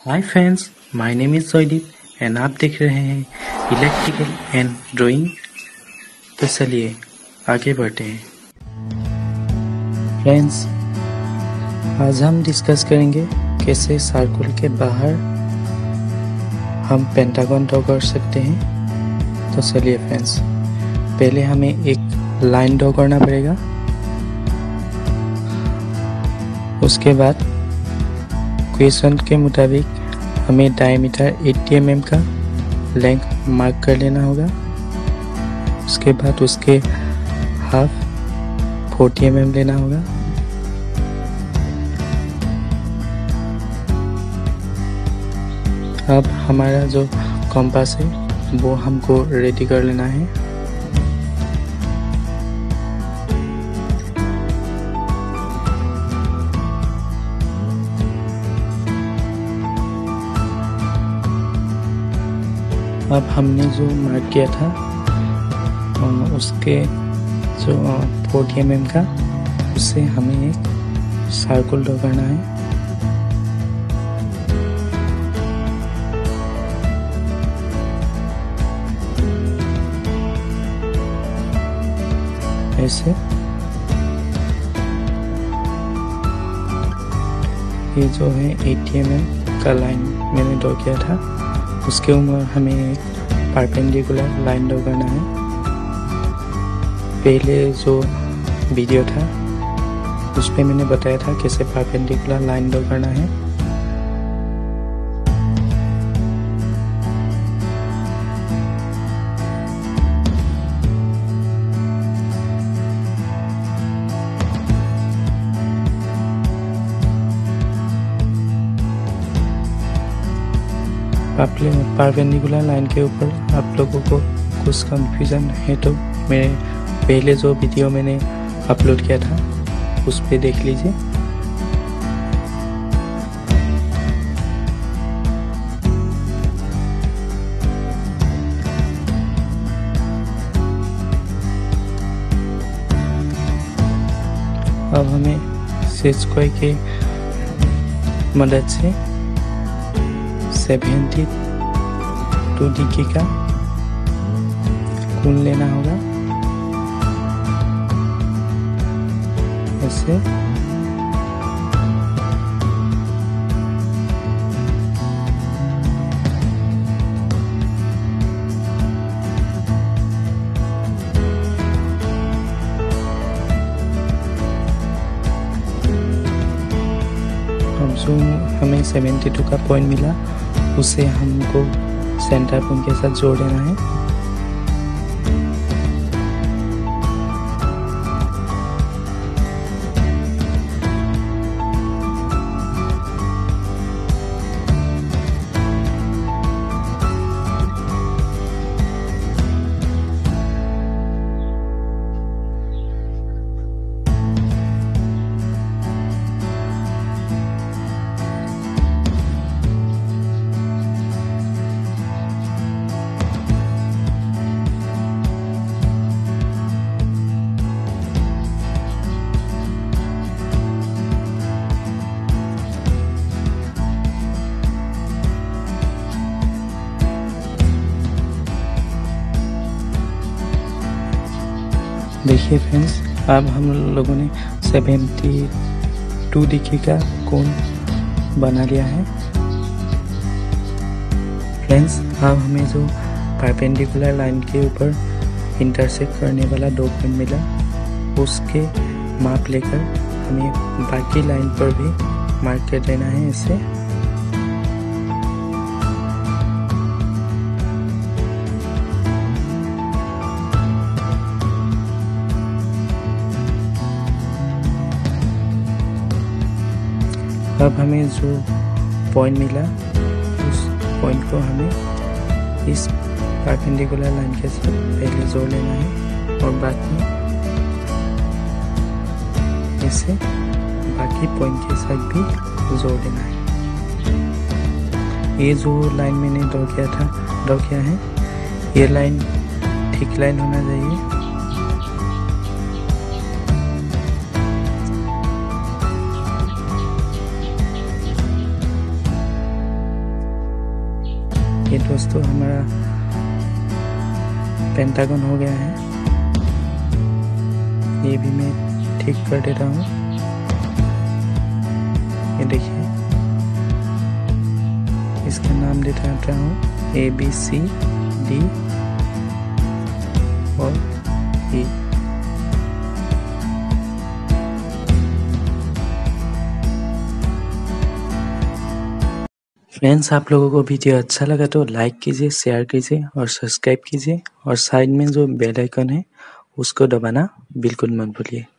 Hi friends, my name is Joydeep and आप देख रहे हैं इलेक्ट्रिकल एंड ड्राइंग। तो चलिए आगे बढ़ते हैं। फ्रेंड्स, आज हम डिस्कस करेंगे कैसे सर्कल के बाहर हम पेंटागन ड्रॉ कर सकते हैं। तो चलिए फ्रेंड्स, पहले हमें एक लाइन ड्रॉ करना पड़ेगा। उसके बाद क्वेश्चन के मुताबिक हमें डायमीटर 80 mm का लेंथ मार्क कर लेना होगा। उसके बाद उसके हाफ 40 mm लेना होगा। अब हमारा जो कंपास है वो हमको रेडी कर लेना है। अब हमने जो मार्क किया था उसके जो 40 mm का, उससे हमें एक सर्कल ड्रॉ करना है। ऐसे ये जो है 80 mm का लाइन मैंने ड्रॉ किया था, उसके ऊपर हमें एक परपेंडिकुलर लाइन ड्रॉ करना है। पहले जो वीडियो था उस पे मैंने बताया था कैसे परपेंडिकुलर लाइन ड्रॉ करना है। परपेंडिकुलर लाइन के ऊपर आप लोगों को कुछ कंफ्यूजन है तो मेरे पहले जो वीडियो मैंने अपलोड किया था उस पे देख लीजिए। अब हमें सेट स्क्वायर के मदद से 72 डिग्री का कोण लेना होगा। ऐसे अब जो हमें 72 का पॉइंट मिला उसे हमको सेंटर पॉइंट के साथ जोड़ देना है। देखिए फ्रेंड्स, अब हम लोगों ने 72 डिग्री का कोण बना लिया है। फ्रेंड्स, अब हमें जो परपेंडिकुलर लाइन के ऊपर इंटरसेक्ट करने वाला 2 पॉइंट मिला, उसके माप लेकर हमें बाकी लाइन पर भी मार्क कर देना है। इसे अब हमें जो पॉइंट मिला उस पॉइंट को हमें इस परपेंडिकुलर लाइन के साथ पहले जोड़ लेना है और बाद में इसे बाकी पॉइंट के साथ भी जोड़ देना है। ये जो लाइन मैंने ड्रॉ किया है, ये लाइन ठीक लाइन होना चाहिए। देखिए दोस्तों, हमारा पेंटागन हो गया है। ये भी मैं ठीक कर देता हूँ। ये देखिए, इसका नाम देता हूँ ABCD और E। फ्रेंड्स, आप लोगों को वीडियो अच्छा लगा तो लाइक कीजिए, शेयर कीजिए और सब्सक्राइब कीजिए, और साइड में जो बेल आइकन है उसको दबाना बिल्कुल मत भूलिए।